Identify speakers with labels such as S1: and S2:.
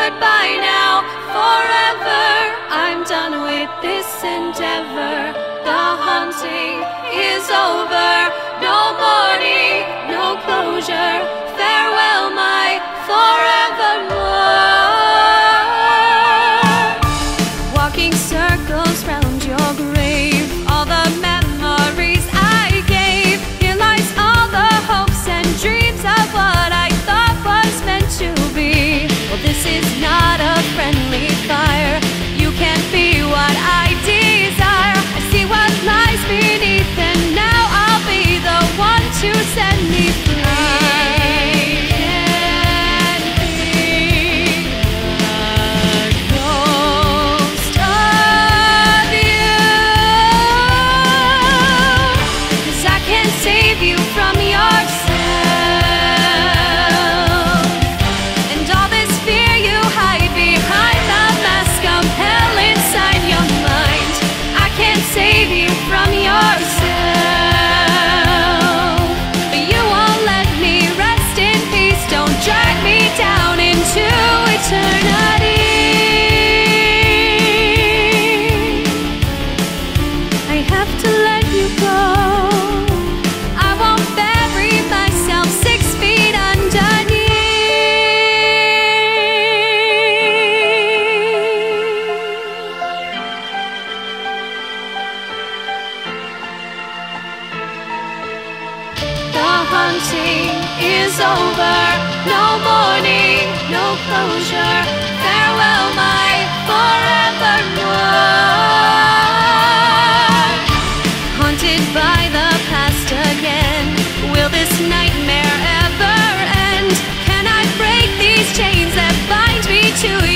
S1: goodbye now, forever. I'm done with this endeavor. The hunting is over. No mourning, no closure. Farewell, my forevermore. Walking circles round your grave, all the memories I gave. Here lies all the hopes and dreams of what I thought was meant to be. Well, this is not a friendly fire. You can't be what I desire. I see what lies beneath, and now I'll be the one to set me free. Is over, no mourning, no closure. Farewell, my forevermore. Haunted by the past again, will this nightmare ever end? Can I break these chains that bind me to you?